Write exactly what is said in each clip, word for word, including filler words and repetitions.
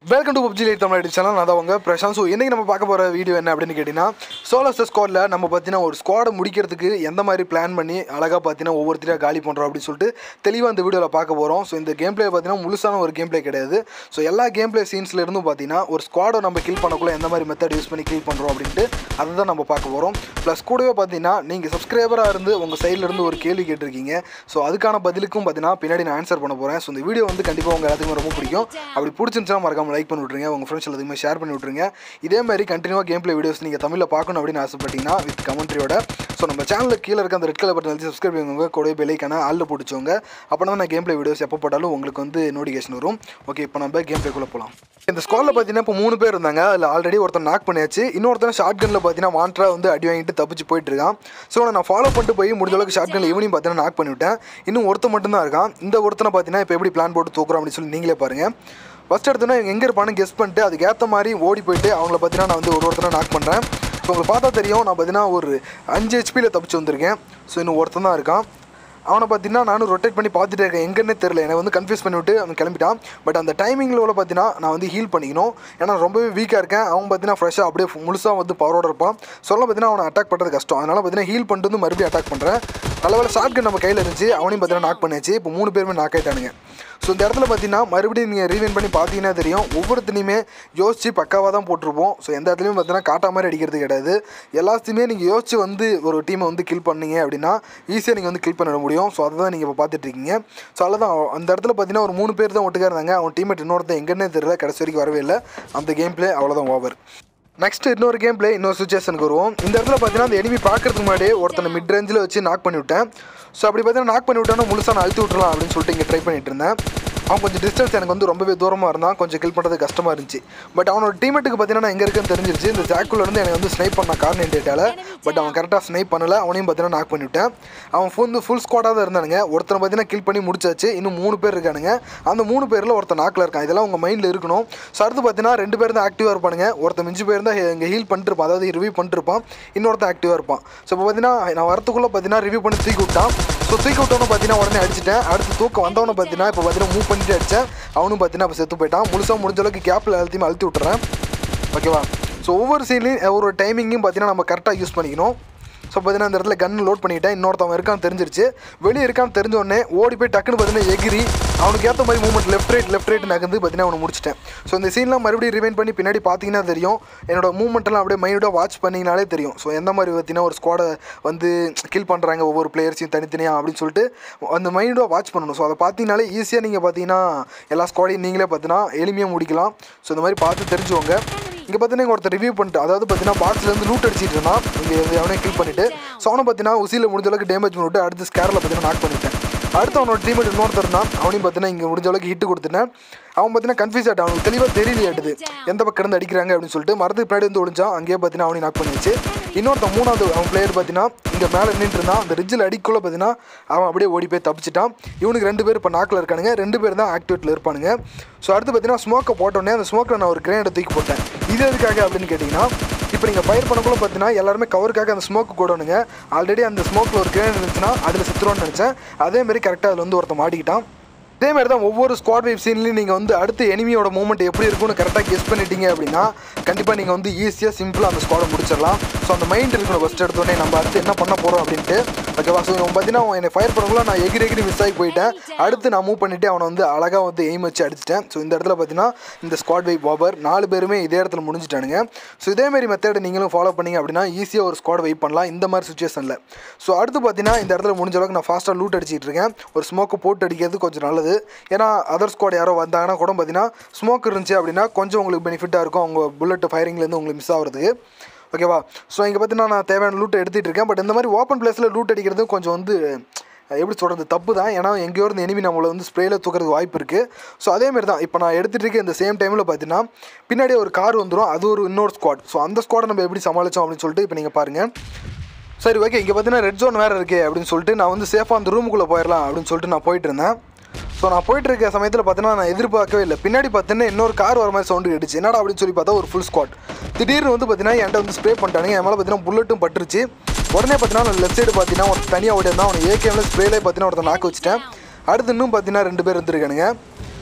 Welcome to Pubg Lite Tamil channel. நான் தான் உங்க பிரசாந்த். சோ இன்னைக்கு நம்ம பார்க்க போற வீடியோ என்ன அப்படினு கேட்டினா சோலோ ஸ்குவாட்ல நம்ம பாத்தீனா ஒரு ஸ்குவாட் முடிக்கிறதுக்கு எந்த மாதிரி பிளான் பண்ணி அழகா பாத்தீனா ஒவ்வொருத்தரையா காலி பண்றோம் அப்படி சொல்லிட்டு தெளிவா இந்த வீடியோல பார்க்க போறோம். சோ இந்த கேம் ப்ளே பாத்தீனா முழுசான ஒரு கேம் ப்ளே கிடையாது. சோ எல்லா கேம் ப்ளே சீன்ஸ்ல இருந்து பாத்தீனா ஒரு ஸ்குவாட நம்ம கில் பண்ணக்குள்ள எந்த மாதிரி மெத்தட் யூஸ் பண்ணி கில் பண்றோம் அப்படினு அத தான் நம்ம பார்க்க போறோம். ப்ளஸ் கூடவே பாத்தீனா நீங்க சப்ஸ்கிரைபரா இருந்து உங்க சைடுல இருந்து ஒரு கேள்வி கேட்டிருக்கீங்க. சோ அதுக்கான பதிலுக்கும் பாத்தீனா பின்னாடி நான் ஆன்சர் பண்ண போறேன். சோ இந்த வீடியோ வந்து கண்டிப்பா உங்க எல்லாத்துக்கும் ரொம்ப பிடிக்கும். அப்படி பிடிச்சிருந்தா மறக்காம லைக் பண்ணி விட்டுருங்க. உங்க ஃப்ரெண்ட்ஸ் எல்லாத்துக்குமே ஷேர் பண்ணி விட்டுருங்க. இதே மாதிரி கண்டினியூவா கேம் ப்ளே வீடியோஸ் நீங்க தமிழ்ல பார்க்கணும் அப்படின்னு ஆசைப்பட்டீங்கன்னா வித் கமெண்ட்ரியோட ஸோ நம்ம சேனலுக்கு கீழே இருக்க அந்த ரெட் கலர் பட்டன் அழுத்தி சப்ஸ்கிரைப் பண்ணுங்க. கூட பெல் ஐகானை ஆல்ல போட்டுச்சோங்க. அப்போனா நான் கேம் ப்ளே வீடியோஸ் எப்போ போட்டாலும் உங்களுக்கு வந்து நோட்டிஃபிகேஷன் வரும். ஓகே, இப்போ நம்ம கேம் ப்ளேக்குள்ள போகலாம். இந்த ஸ்குவாட்ல பார்த்தீங்கன்னா இப்போ மூணு பேர் இருந்தாங்க. அதில் ஆல்ரெடி ஒருத்தர் நாக் பண்ணியாச்சு. இன்னொருத்தர் ஷார்ட் கன்ல பார்த்தீங்கன்னா வாண்டரா வந்து அடி வாங்கிட்டு தப்பிச்சு போயிட்டு இருக்கான். ஸோ நான் ஃபாலோ பண்ணிட்டு போய் முடிஞ்ச அளவுக்கு ஷார்ட் கன்ல இவனையும் பார்த்தீங்கன்னா நாக் பண்ணிவிட்டேன். இன்னும் ஒருத்தர் மட்டும் தான் இருக்கான். இந்த ஒருத்தனை பார்த்தீங்கன்னா இப்போ எப்படி பிளான் போட்டு தூக்குறோம் அப்படின்னு சொல்லி நீங்களே பாருங்க. ஃபஸ்ட் எடுத்தோன்னா எங்கே இருப்பானு கெஸ் பண்ணிட்டு அதுக்கு ஏற்ற மாதிரி ஓடி போயிட்டு அவங்கள பார்த்தீங்கன்னா நான் வந்து ஒரு ஒருத்தனை நாக் பண்ணுறேன். ஸோ உங்களுக்கு பார்த்தா தெரியும் நான் பார்த்தீங்கன்னா ஒரு அஞ்சு ஹெச்பியில் தப்பிச்சு வந்திருக்கேன். ஸோ இன்னும் ஒருத்தன் தான் இருக்கான். அவனை பார்த்தீங்கன்னா நானும் ரொட்டேட் பண்ணி பார்த்துட்டே இருக்கேன். எங்கன்னே தெரியல, எனக்கு வந்து கன்ஃபியூஸ் பண்ணிவிட்டு அவன் கிளம்பிட்டான். பட் அந்த டைமிங்கில் உள்ள பார்த்தீங்கன்னா நான் வந்து ஹீல் பண்ணிக்கணும். ஏன்னா ரொம்பவே வீக்காக இருக்கேன். அவன் பார்த்தீங்கன்னா ஃப்ரெஷ்ஷாக அப்படியே முழுசாக வந்து பவரோட இருப்பான். சொல்ல பார்த்தீங்கன்னா அவனை அட்டாக் பண்ணுறது கஷ்டம். அதனால் பார்த்தீங்கன்னா ஹீல் பண்ணிட்டு வந்து மறுபடியும் அட்டாக் பண்ணுறேன். நல்லவேளை ஷார்ட் கன் நம்ம கையில் இருந்துச்சு. அவனையும் பார்த்தீங்கன்னா நாக் பண்ணியாச்சு. இப்போ மூணு பேருமே நாக் ஆகிட்டானுங்க. ஸோ இந்த இடத்துல பார்த்தீங்கன்னா மறுபடியும் நீங்கள் ரீவைன் பண்ணி பார்த்தீங்கன்னா தெரியும் ஒவ்வொருத்தனையுமே யோசிச்சு பக்காவாக தான் போட்டிருப்போம். ஸோ எந்த இடத்துலையும் பார்த்தீங்கன்னா காட்டா மாதிரி அடிக்கிறது கிடையாது. எல்லாத்தையுமே நீங்கள் யோசிச்சு வந்து ஒரு டீமை வந்து கில் பண்ணீங்க அப்படின்னா ஈஸியாக நீங்கள் வந்து கில் பண்ணிட முடியும். ஸோ அதை தான் நீங்கள் இப்போ பார்த்துட்ருக்கீங்க. ஸோ அதில் தான் அந்த இடத்துல பார்த்தீங்கன்னா ஒரு மூணு பேர் தான் ஒட்டுக்காக இருந்தாங்க. அவன் டீமேட் இன்னொருத்தன் எங்கன்னே தெரியல, கடைசி வரைக்கும் வரவே இல்லை. அந்த கேம் ப்ளே அவ்வளோதான் ஓவர். நெக்ஸ்ட் இன்னொரு கேம் ப்ளே இன்னொரு சுச்சுவேஷனுக்கு வருவோம். இந்த இடத்துல பார்த்தீங்கன்னா அந்த எனிமி பார்க்கறதுக்கு முன்னாடியே ஒருத்தனை மிட் ரேஞ்சில் வச்சு நாக் பண்ணி விட்டேன். ஸோ அப்படி பார்த்தீங்கன்னா நாக் பண்ணி விட்டோன்னா முழுசாக நான் அழுத்தி விட்டுலாம் அப்படின்னு சொல்லிட்டு இங்கே ட்ரை பண்ணிட்டு இருந்தேன். அவன் கொஞ்சம் டிஸ்டன்ஸ் எனக்கு வந்து ரொம்பவே தூரமாக இருந்தான். கொஞ்சம் கில் பண்ணுறது கஷ்டமாக இருந்துச்சு. பட் அவனோட டீமேட்டுக்கு பார்த்தீங்கன்னா நான் எங்கே இருக்குன்னு தெரிஞ்சிருச்சு. இந்த ஜாக்குள்ள இருந்து எனக்கு வந்து ஸ்னைப் பண்ண காரணம் டேட்டால. பட் அவன் கரெக்டாக ஸ்னைப் பண்ணலை. அவனையும் பார்த்தீங்கன்னா நாக் பண்ணிவிட்டேன். அவன் வந்து ஃபுல் ஸ்குவாடாக தான் இருந்தானுங்க. ஒருத்தனை பார்த்தீங்கன்னா கில் பண்ணி முடிச்சாச்சு. இன்னும் மூணு பேர் இருக்கானுங்க. அந்த மூணு பேரில் ஒருத்தன் நாக்கில் இருக்கான். இதெல்லாம் உங்கள் மைண்டில் இருக்கணும். ஸோ அடுத்து பார்த்தீங்கன்னா ரெண்டு பேர் தான் ஆக்டிவாக இருப்பானுங்க. ஒருத்தன் மிஞ்சி பேர் தான் இங்கே ஹீல் பண்ணிட்டு இருப்பான், அதாவது ரிவ்யூ பண்ணிட்டு இருப்பான். இன்னொருத்தன் ஆக்டிவாக இருப்பான். ஸோ இப்போ பார்த்தீங்கன்னா நான் வரத்துக்குள்ளே பார்த்தீங்கன்னா ரிவ்யூ பண்ணி தூக்கி விட்டான். ஸோ தூக்கி விட்டவனு பார்த்தீங்கன்னா உடனே அடிச்சிட்டேன். அடுத்து தூக்கம் வந்தவனை பார்த்தீங்கன்னா இப்போ பார்த்தீங்கன்னா மூவ் பண்ணிட்டு அடித்தேன். அவனும் பார்த்தீங்கன்னா இப்போ செத்து போயிட்டான். முழுசாக முடிஞ்ச அளவுக்கு கேப்பில் அழுத்தியுமே அழுத்தி விட்டுறேன். ஓகேவா? ஸோ ஒவ்வொரு சீன்லையும் ஒரு டைமிங்கும் பார்த்தீங்கன்னா நம்ம கரெக்டாக யூஸ் பண்ணிக்கணும். ஸோ பார்த்தீங்கன்னா இந்த இடத்துல கன் லோட் பண்ணிவிட்டேன். இன்னொருத்தவன் இருக்கான்னு தெரிஞ்சிருச்சு. வெளியே இருக்கான்னு தெரிஞ்ச உடனே ஓடி போய் டக்குன்னு பார்த்தீங்கன்னா எகிரி அவனுக்கு ஏற்ற மாதிரி movement left right left right நகர்ந்து பார்த்தீங்கன்னா அவனை முடிச்சிட்டேன். ஸோ இந்த சீன்லாம் மறுபடியும் ரிவைன் பண்ணி பின்னாடி பார்த்தீங்கன்னா தெரியும். என்னோட மூவ்மெண்ட்டெல்லாம் அப்படியே மைண்டோட வாட்ச் பண்ணிங்கனாலே தெரியும். ஸோ எந்த மாதிரி பார்த்தீங்கன்னா ஒரு ஸ்குவாடை வந்து கில் பண்ணுறாங்க ஒவ்வொரு பிளேயர்ஸையும் தனித்தனியாக அப்படின்னு சொல்லிட்டு அந்த மைண்டோட வாட்ச் பண்ணணும். ஸோ அதை பார்த்தீங்கனாலே ஈஸியாக நீங்கள் பார்த்தீங்கன்னா எல்லா ஸ்குவாடையும் நீங்களே பார்த்தீங்கன்னா எளிமையாக முடிக்கலாம். ஸோ இந்த மாதிரி பார்த்து தெரிஞ்சுவோங்க. இங்கே பார்த்தீங்கன்னா ஒருத்தர் ரிவ்யூ பண்ணிட்டு, அதாவது பார்த்தீங்கன்னா பாக்ஸ்லேருந்து லூட் அடிச்சிட்டு இருந்தான். இங்கே அவனே கில் பண்ணிவிட்டு ஸோ அவனை பார்த்தீங்கன்னா உசியில் முடிஞ்ச அளவுக்கு டேமேஜ் பண்ணிவிட்டு அடுத்து ஸ்கேரில் பார்த்தீங்கன்னா நாக் பண்ணிவிட்டேன். அடுத்து அவனோட டீமேட் இன்னொருத்தர் இருந்தான். அவனையும் பார்த்தீங்கன்னா இங்கே முடிஞ்ச அளவுக்கு ஹிட்டு கொடுத்துட்டேன். அவன் பார்த்தீங்கன்னா கன்ஃபியூஸ் ஆகிட்டான். அவனுக்கு தெளிவாக தெரியலையாட்டுது எந்த பக்கம் இருந்து அடிக்கிறாங்க அப்படின்னு சொல்லிட்டு மரத்துக்கு பின்னாடி வந்து ஒழிஞ்சான். அங்கேயே பார்த்தீங்கன்னா அவனையும் நாக் பண்ணிச்சு. இன்னொருத்தன் மூணாவது அவன் பிளேயர் பார்த்தீங்கன்னா இங்கே மேலே நின்றுட்டு இருந்தான். அந்த ரிட்ஜில் அடிக்குள்ள பார்த்தீங்கன்னா அவன் அப்படியே ஓடி போய் தப்பிச்சிட்டான். இவனுக்கு ரெண்டு பேர் இப்போ நாக்கில் இருக்கானுங்க. ரெண்டு பேர் தான் ஆக்டிவேட்டில் இருப்பானுங்க. ஸோ அடுத்து பார்த்தீங்கன்னா ஸ்மோக்கை போட்டோன்னே அந்த ஸ்மோக்கில் நான் ஒரு கிரேனேட்டை தூக்கி போட்டேன். இது எதுக்காக அப்படின்னு கேட்டிங்கன்னா இப்போ நீங்கள் ஃபயர் பண்ணக்குள்ள பார்த்தீங்கன்னா எல்லாருமே கவருக்காக அந்த ஸ்மோக்கு கூடணுங்க. ஆல்ரெடி அந்த ஸ்மோக்கில் ஒரு கிரேனேட் இருந்துச்சுன்னா அதில் செத்துருவான்னு நினச்சேன். அதேமாதிரி கரெக்டாக அதில் வந்து ஒருத்தன் மாட்டிக்கிட்டான். இதேமாதிரி தான் ஒவ்வொரு ஸ்குவாட் வைப் சீன்லையும் நீங்கள் வந்து அடுத்து எனிமியோட மூவ்மெண்ட் எப்படி இருக்குன்னு கரெக்டாக கெஸ் பண்ணிட்டீங்க அப்படின்னா கண்டிப்பாக நீங்கள் வந்து ஈஸியாக சிம்பிளாக அந்த ஸ்குவாடை முடிச்சிடலாம். ஸோ அந்த மைண்ட் இருக்கணும் ஃபஸ்ட் எடுத்தோடனே நம்ம அடுத்து என்ன பண்ண போகிறோம் அப்படின்ட்டு. ஓகேவா? ஸோ பார்த்தீங்கன்னா என்னை ஃபயர் பண்ணக்குள்ள நான் எகிரி எகிரி மிஸ் ஆகி போயிட்டேன். அடுத்து நான் மூவ் பண்ணிவிட்டு அவனை வந்து அழகாக வந்து எய்ம் வச்சு அடிச்சிட்டேன். ஸோ இந்த இடத்துல பார்த்தீங்கன்னா இந்த ஸ்குவாட் வைப் ஓவர் நாலு பேருமே இதே இடத்துல முடிஞ்சிட்டானுங்க. ஸோ இதேமாரி மெத்தடை நீங்களும் ஃபாலோ பண்ணிங்க அப்படின்னா ஈஸியாக ஒரு ஸ்குவாட் வைப் பண்ணலாம் இந்த மாதிரி சுச்சுவேஷனில். ஸோ அடுத்து பார்த்தீங்கன்னா இந்த இடத்துல முடிஞ்ச அளவுக்கு நான் ஃபாஸ்ட்டாக லூட் அடிச்சிட்டு இருக்கேன். ஒரு ஸ்மோக்கு போட்டு அடிக்கிறது கொஞ்சம் நல்லது. ஏன்னா அதர் ஸ்குவாட் யாரோ வந்தாங்கன்னா கூட பார்த்தீங்கன்னா ஸ்மோக் இருந்துச்சு அப்படின்னா கொஞ்சம் உங்களுக்கு பெனிஃபிட்டாக இருக்கும் அவங்க புல்லட் ஃபயரிங்லேருந்து உங்களுக்கு மிஸ் ஆகிறதுக்கு. ஓகேவா? ஸோ இங்கே பார்த்தீங்கன்னா நான் தேவையான லூட் எடுத்துகிட்டு இருக்கேன். பட் இந்த மாதிரி ஓப்பன் பிளேஸில் லூட் அடிக்கிறது கொஞ்சம் வந்து எப்படி சொல்கிறது தப்பு தான். ஏன்னா எங்கேயோ இருந்து எனிமி நம்மளை வந்து ஸ்ப்ரேயில் தூக்கிறதுக்கு வாய்ப்பு இருக்குது. ஸோ அதேமாரி தான் இப்போ நான் எடுத்துகிட்டு இருக்க இந்த சேம் டைமில் பார்த்தீங்கன்னா பின்னாடியே ஒரு கார் வந்துடும். அது ஒரு இன்னொரு ஸ்குவாட். ஸோ அந்த ஸ்குவாடை நம்ம எப்படி சமாளித்தோம் அப்படின்னு சொல்லிட்டு இப்போ நீங்கள் பாருங்கள். சரி, ஓகே, இங்கே பார்த்தீங்கன்னா ரெட் ஜோன் வேறு இருக்குது அப்படின்னு சொல்லிட்டு நான் வந்து சேஃபாக அந்த ரூமுக்குள்ளே போயிடலாம் அப்படின்னு சொல்லிட்டு நான் போயிட்டு இருந்தேன். ஸோ நான் போயிட்டு இருக்க சமயத்தில் பார்த்தீங்கன்னா நான் எதிர்பார்க்கவே இல்லை. பின்னாடி பார்த்தீங்கன்னா இன்னொரு கார் வர மாதிரி சவுண்டு கேட்டுச்சு. என்னடா அப்படின்னு சொல்லி பார்த்தா ஒரு ஃபுல் ஸ்குவாட். திடீர்னு வந்து பார்த்தீங்கன்னா என்கிட்ட வந்து ஸ்ப்ரே பண்ணிட்டானுங்க. என் மேலே பார்த்தீங்கன்னா புல்லட்டும் பட்டுருச்சு. உடனே பார்த்தீங்கன்னா நான் லெஃப்ட் சைடு பார்த்தீங்கன்னா ஒரு தனியாக ஓடி இருந்தால் அவனை ஏகேமில் ஸ்ப்ரேலே பார்த்தீங்கன்னா ஒருத்தர் நாக்கு வச்சுட்டேன். அடுத்து இன்னும் பார்த்தீங்கன்னா ரெண்டு பேர் வந்துருக்கானுங்க.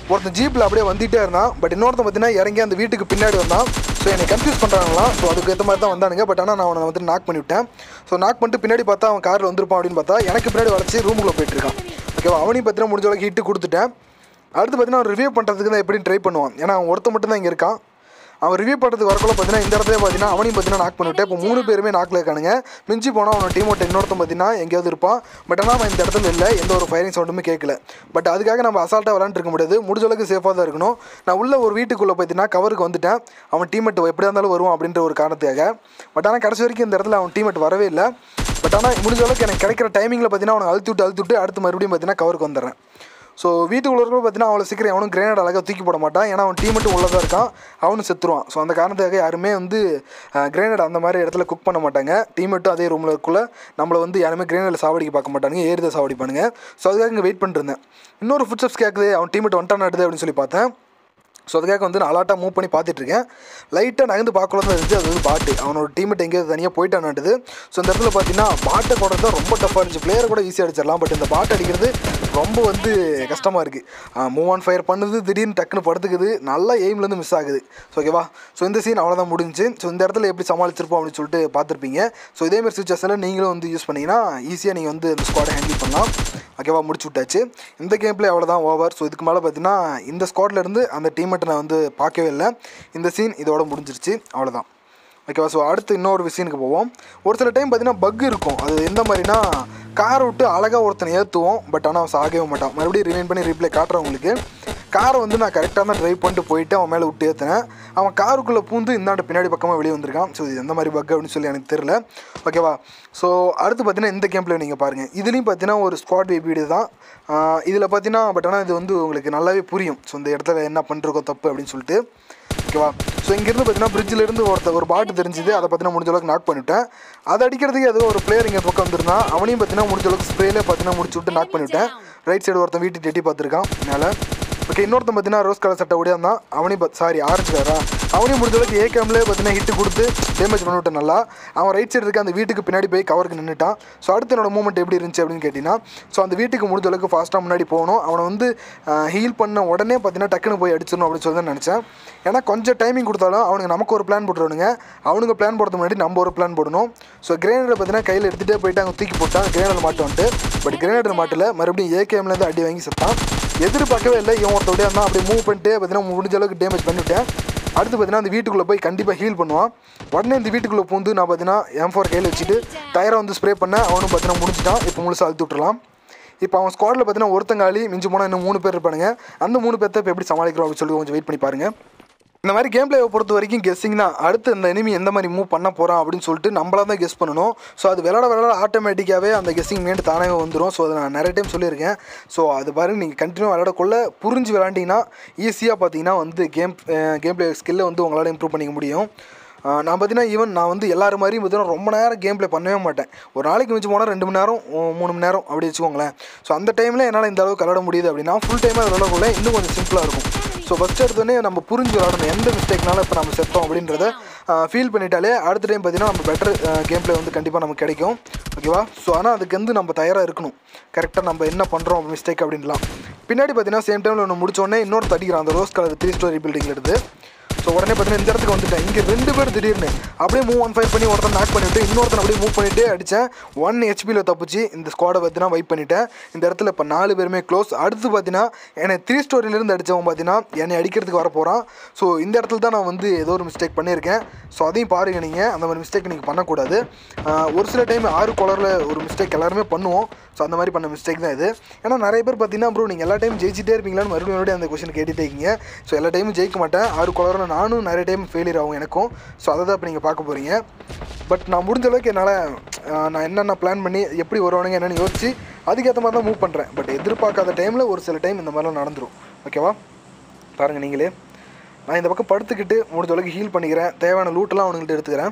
ஒருத்தன் ஜீப்பில் அப்படியே வந்துகிட்டே இருந்தான். பட் இன்னொருத்தன் பார்த்தீங்கன்னா இறங்கி அந்த வீட்டுக்கு பின்னாடி வந்தான். ஸோ என்னை கன்ஃபியூஸ் பண்ணுறாங்களாம். ஸோ அதுக்கு ஏற்ற மாதிரி தான் வந்தானுங்க. பட் ஆனால் நான் அவனை வந்துட்டு நாக் பண்ணிவிட்டேன். ஸோ நாக் பண்ணிட்டு பின்னாடி பார்த்தா அவன் காரில் வந்திருப்பான் அப்படின்னு பார்த்தா எனக்கு பின்னாடி வளைச்சி ரூமுக்குள்ளே போயிட்டுருக்கான். ஓகேவா, அவனையும் பார்த்தீங்கன்னா முடிஞ்ச அளவுக்கு ஹிட்டு கொடுத்துட்டேன். அடுத்து பார்த்தீங்கன்னா அவன் ரிவ்யூ பண்ணுறதுக்கு தான் எப்படின்னு ட்ரை பண்ணுவான். ஏன்னா அவன் ஒருத்த மட்டும் தான் இங்கே இருக்கான். அவன் ரிவ்யூ பண்ணுறதுக்கு வரக்குள்ள பார்த்தீங்கன்னா இந்த இடத்துல பார்த்தீங்கன்னா அவனையும் பார்த்தீங்கன்னா நாக் பண்ணிவிட்டேன். இப்போ மூணு பேருமே நாக்கில் இருக்கானுங்க. மிஞ்சி போனால் அவனோட டீம் ஓட்ட இன்னொருத்தன் பார்த்தீங்கன்னா எங்கேயாவது இருப்பான். பட் ஆனால் அவன் இந்த இடத்துல இல்லை, எந்த ஒரு ஃபயரிங் சவுண்டுமே கேட்கல. பட் அதுக்காக நம்ம அசால்ட்டாக விளாண்டு இருக்க முடியாது. முடிஞ்ச அளவுக்கு சேஃபாக தான் இருக்கணும். நான் உள்ள ஒரு வீட்டுக்குள்ளே பார்த்தீங்கன்னா கவருக்கு வந்துட்டேன். அவன் டீம்மேட் எப்படியா இருந்தாலும் வருவான் அப்படின்ற ஒரு காரணத்துக்காக. பட் ஆனால் கடைசி வரைக்கும் இந்த இடத்துல அவன் டீம்மேட் வரவே இல்லை. பட் ஆனால் முடிஞ்ச அளவுக்கு எனக்கு கிடைக்கிற டைமிங்கில் பார்த்தீங்கன்னா அவனை அழுத்தி விட்டு அழுத்தி விட்டு அடுத்து மறுபடியும் பார்த்தீங்கன்னா கவருக்கு வந்துடுறேன். ஸோ வீட்டுக்குள்ள இருக்கிற பார்த்தீங்கன்னா அவ்வளோ சீக்கிரம் அவனும் கிரேனேட் அழகாக தூக்கி போட மாட்டான். ஏன்னா அவன் டீம் மட்டும் உள்ளதாக இருக்கான், அவனும் செத்துருவான். ஸோ அந்த காரணத்துக்காக யாருமே வந்து கிரேனேட் அந்த மாதிரி இடத்துல குக் பண்ண மாட்டாங்க. டீம் மட்டும் அதே ரூமில் இருக்குள்ள நம்மளை வந்து யாருமே கிரேனேடில் சாவடிக்க பார்க்க மாட்டானுங்க, ஏறிதான் சாவடிப்பானுங்க. ஸோ அதுக்காக இங்கே வெயிட் பண்ணிருந்தேன். இன்னொரு ஃபுட் ஸ்டெப்ஸ் கேட்குது, அவன் டீம் மட்டும் ஒன்ட்டான் நடுது அப்படின்னு சொல்லி பார்த்தேன். ஸோ அதுக்காக வந்து நான் அலாட்டாக மூவ் பண்ணி பார்த்துட்ருக்கேன். லைட்டாக நகர்ந்து பார்க்கலாம் தான் இருந்துச்சு. அது வந்து பாட்டு அவனோட டீம்மேட் எங்கேயாவது தனியாக போயிட்டான்னுது. ஸோ இந்த இடத்துல பார்த்தீங்கன்னா பாட்டை போடுறது தான் ரொம்ப டஃப்பாக இருந்துச்சு. பிளேயரை கூட ஈஸியாக அடிச்சிடலாம். பட் இந்த பாட்டு அடிக்கிறது ரொம்ப வந்து கஷ்டமாக இருக்குது. மூவ் ஆன் ஃபயர் பண்ணுது, திடீர்னு டக்குன்னு படுத்துக்குது, நல்லா எய்ம்லேருந்து மிஸ் ஆகுது. ஸோ ஓகேவா, ஸோ இந்த சீன் அவ்வளோதான் முடிஞ்சு. ஸோ இந்த இடத்துல எப்படி சமாளிச்சிருப்போம் அப்படின்னு சொல்லிட்டு பார்த்துருப்பீங்க. ஸோ இதேமாதிரி சுச்சுவேஷனில் நீங்களும் வந்து யூஸ் பண்ணிங்கன்னா ஈஸியாக நீங்கள் வந்து இந்த ஸ்குவாடை ஹேண்டில் பண்ணலாம். ஓகேவா, முடிச்சு விட்டாச்சு. இந்த கேம் பிளே அவ்வளோதான், ஓவர். ஸோ இதுக்கு மேலே பார்த்தீங்கன்னா இந்த ஸ்குவாட்லேருந்து அந்த டீம்மேட்டை நான் வந்து பார்க்கவே இல்லை. இந்த சீன் இதோட முடிஞ்சிருச்சு, அவ்வளோதான். ஓகேவா, ஸோ அடுத்து இன்னொரு விஷயத்துக்கு போவோம். ஒரு சில டைம் பார்த்தீங்கன்னா பக் இருக்கும். அது எந்த மாதிரினா காரை விட்டு அழகாக ஒருத்தனை ஏற்றுவோம். பட் ஆனால் அவன் சாகவே மாட்டான். மறுபடியும் ரிவைன் பண்ணி ரீப்ளே காட்டுறவங்களுக்கு காரை வந்து நான் கரெக்டாக தான் ட்ரைவ் பண்ணிட்டு போயிட்டு அவன் மேலே விட்டு ஏற்றினேன். அவன் காருக்குள்ளே பூந்து இந்தாண்ட பின்னாடி பக்கமாக வெளியே வந்திருக்கான். ஸோ இது எந்த மாதிரி பக் அப்படின்னு சொல்லி எனக்கு தெரியல. ஓகேவா, ஸோ அடுத்து பார்த்தீங்கன்னா இந்த கேம் பிளே நீங்கள் பாருங்கள். இதுலேயும் பார்த்தீங்கன்னா ஒரு ஸ்குவாட் வீடு தான் இதில் பார்த்தீங்கன்னா. பட் ஆனால் இது வந்து உங்களுக்கு நல்லாவே புரியும். ஸோ இந்த இடத்துல என்ன பண்ணுறோம் தப்பு அப்படின்னு சொல்லிட்டு. ஓகேவா, ஸோ இங்கேருந்து பார்த்தீங்கன்னா பிரிட்ஜிலேருந்து ஒருத்த ஒரு பாட்டு தெரிஞ்சுது. அதை பார்த்தீங்கன்னா முடிஞ்ச அளவுக்கு நாக் பண்ணிவிட்டேன். அதை அடிக்கிறதுக்கு ஏதோ ஒரு பிளேயர் இங்கே பக்கம் வந்துருந்தான். அவனையும் பார்த்தீங்கன்னா முடிஞ்ச அளவுக்கு ஸ்ப்ரேலே பார்த்தீங்கன்னா முடிச்சு விட்டு நாக் பண்ணிவிட்டேன். ரைட் சைடு ஒருத்தன் வீட்டு எட்டி பார்த்துருக்கான் மேலே. ஓகே, இன்னொருத்தன் பார்த்தீங்கன்னா ரோஸ் கலர் சட்டை ஓடியா இருந்தான். அவனையும் பார்த்து சாரி ஆரஞ்சு கலரா அவனையும் முடிஞ்ச அளவுக்கு ஏ கேம்லேயே பார்த்தீங்கன்னா ஹிட்டு கொடுத்து டேமேஜ் பண்ணிவிட்டேன் நல்லா. அவன் ரைட் சைடு இருக்க அந்த வீட்டுக்கு பின்னாடி போய் கவருக்கு நின்றுட்டான். ஸோ அடுத்து என்னோட மூவ்மெண்ட் எப்படி இருந்துச்சு அப்படின்னு கேட்டிங்கன்னா, ஸோ அந்த வீட்டுக்கு முடிஞ்ச அளவுக்கு ஃபாஸ்ட்டாக முன்னாடி போகணும். அவனை வந்து ஹீல் பண்ண உடனே பார்த்தீங்கன்னா டக்குன்னு போய் அடிச்சிடணும் அப்படின்னு சொல்லி தான் நினச்சேன். ஏன்னா கொஞ்சம் டைமிங் கொடுத்தாலும் அவனுக்கு நமக்கு ஒரு பிளான் போட்டுருவானுங்க. அவனுக்கு பிளான் போடுறதுக்கு முன்னாடி நம்ம ஒரு பிளான் போடணும். ஸோ கிரேனேடை பார்த்தீங்கன்னா கையில் எடுத்துகிட்டே போயிட்டு அங்கே தூக்கி போட்டான். கிரேனேட் மாட்டோன்ட்டு. பட் கிரேனேட் மாட்டில் மறுபடியும் ஏ கேம்லேருந்து அடி வாங்கி செத்தான். எதிர்பார்க்கவே இல்லை. இவன் ஒருத்தோடய இருந்தான். அப்படியே மூவ் பண்ணிட்டு பார்த்தீங்கன்னா முடிஞ்ச அளவுக்கு டேமேஜ் பண்ணிவிட்டேன். அடுத்து பார்த்தீங்கன்னா அந்த வீட்டுக்குள்ளே போய் கண்டிப்பாக ஹீல் பண்ணுவான். உடனே இந்த வீட்டுக்குள்ளே பூந்து நான் பார்த்தீங்கன்னா எம் ஃபோர் கையில் வச்சுட்டு டயரை வந்து ஸ்ப்ரே பண்ணேன். அவனும் பார்த்தீங்கன்னா முடிஞ்சிட்டான். இப்போ முழுசாக அழுத்து விட்டுறலாம். இப்போ அவன் ஸ்குவாடில் பார்த்தீங்கன்னா ஒருத்தங்காலி மிஞ்சி போனால் இன்னும் மூணு பேர் இருப்பானுங்க. அந்த மூணு பேர்த்த இப்போ எப்படி சமாளிக்கிறோம் அப்படின்னு சொல்லி கொஞ்சம் வெயிட் பண்ணி பாருங்கள். இந்த மாதிரி கேம் பிளேவை பொறுத்த வரைக்கும் கெஸ்ஸிங் தான். அடுத்து இந்த எனிமி எந்த மாதிரி மூவ் பண்ண போகிறான் அப்படின்னு சொல்லிட்டு நம்மளா தான் கெஸ் பண்ணணும். ஸோ அது விளாட விளாட ஆட்டோமேட்டிக்காகவே அந்த கெஸ்ஸிங் மீண்டு தானே வந்துடும். ஸோ அதை நான் நிறைய டைம் சொல்லியிருக்கேன். ஸோ அது பாருங்கள், நீங்கள் கண்டினியூ விளாடக்குள்ள புரிஞ்சு விளாண்டிங்கன்னா ஈஸியாக பார்த்தீங்கன்னா வந்து கேம் கேம் பிளே ஸ்கில்லை வந்து உங்களால் இம்ப்ரூவ் பண்ணிக்க முடியும். நான் பார்த்தீங்கன்னா ஈவன் நான் வந்து எல்லாரும் மாதிரியும் பார்த்தீங்கன்னா ரொம்ப நேரம் கேம் பிளே பண்ணவே மாட்டேன். ஒரு நாளைக்கு மிஞ்சி போனால் ரெண்டு மணி நேரம் மூணு மணி நேரம் அப்படி வச்சுக்கோங்களேன். ஸோ அந்த டைமில் என்னால் இந்த அளவுக்கு விளாட முடியுது அப்படின்னா ஃபுல் டைமாக விளாடக்குள்ள இன்னும் கொஞ்சம் சிம்பிளாக இருக்கும். ஸோ ஃபஸ்ட் எடுத்தோடனே நம்ம புரிஞ்சு விளாடணும். எந்த மிஸ்டேக்னால இப்போ நம்ம செத்தோம் அப்படின்றத ஃபீல் பண்ணிட்டாலே அடுத்த டைம் பார்த்தீங்கன்னா நம்ம பெட்டர் கேம் பிளே வந்து கண்டிப்பாக நமக்கு கிடைக்கும். ஓகேவா, ஸோ ஆனால் அதுக்கு வந்து நம்ம தயாராக இருக்கணும். கரெக்டாக நம்ம என்ன பண்ணுறோம் மிஸ்டேக் அப்படின்லாம். பின்னாடி பார்த்தீங்கன்னா சேம் டைமில் ஒன்று முடிச்சோடனே இன்னொரு தடிக்கிறான் அந்த ரோஸ் கலர் த்ரீ ஸ்டோரி பில்டிங்கில் எடுத்து. ஸோ உடனே பார்த்தீங்கன்னா இந்த இடத்துக்கு வந்துட்டேன். இங்கே ரெண்டு பேர் திடீர்னு அப்படியே மூவ் ஒன் ஃபைவ் பண்ணி ஒருத்தன் நாக் பண்ணிவிட்டு இன்னொருத்தன் அப்படியே மூவ் பண்ணிவிட்டு அடித்தேன். ஒன் ஹெச்பியில் தப்பிச்சு இந்த ஸ்குவாடை பார்த்தீங்கன்னா வைப் பண்ணிவிட்டேன். இந்த இடத்துல இப்போ நாலு பேருமே க்ளோஸ். அடுத்து பார்த்தீங்கன்னா என்னை த்ரீ ஸ்டோரியிலேருந்து அடித்தவன் பார்த்தீங்கன்னா என்னை அடிக்கிறதுக்கு வர போகிறான். ஸோ இந்த இடத்துல தான் நான் வந்து ஏதோ ஒரு மிஸ்டேக் பண்ணியிருக்கேன். ஸோ அதையும் பாருங்கள், நீங்கள் அந்த மாதிரி மிஸ்டேக் நீங்கள் பண்ணக்கூடாது. ஒரு சில டைம் ஆறு கலரில் ஒரு மிஸ்டேக் எல்லாருமே பண்ணுவோம். ஸோ அந்த மாதிரி பண்ண மிஸ்டேக் தான் இது. ஏன்னா நிறைய பேர் பார்த்தீங்கன்னா ப்ரோ நீங்கள் எல்லா டைம் ஜெயிச்சிட்டே இருப்பீங்களான்னு மறுபடியும் மறுபடியும் அந்த கொஸ்டின் கேட்டுட்டே இருக்கீங்க. ஸோ எல்லா டைமும் ஜெயிக்க மாட்டேன். ஆறு கலரில் நானும் நிறைய டைம் ஃபெயிலியர் ஆகும் எனக்கும். ஸோ அதை தான் இப்போ நீங்கள் பார்க்க போகிறீங்க. பட் நான் முடிஞ்ச அளவுக்கு என்னால் நான் என்னென்ன பிளான் பண்ணி எப்படி வருவானுங்க என்னென்னு யோசிச்சு அதுக்கேற்ற மாதிரி தான் மூவ் பண்ணுறேன். பட் எதிர்பார்க்காத டைமில் ஒரு சில டைம் இந்த மாதிரிலாம் நடந்துடும். ஓகேவா, பாருங்கள் நீங்களே. நான் இந்த பக்கம் படுத்துக்கிட்டு முடிஞ்ச அளவுக்கு ஹீல் பண்ணிக்கிறேன். தேவையான லூட்டெல்லாம் அவனுங்கள்ட்ட எடுத்துக்கிறேன்.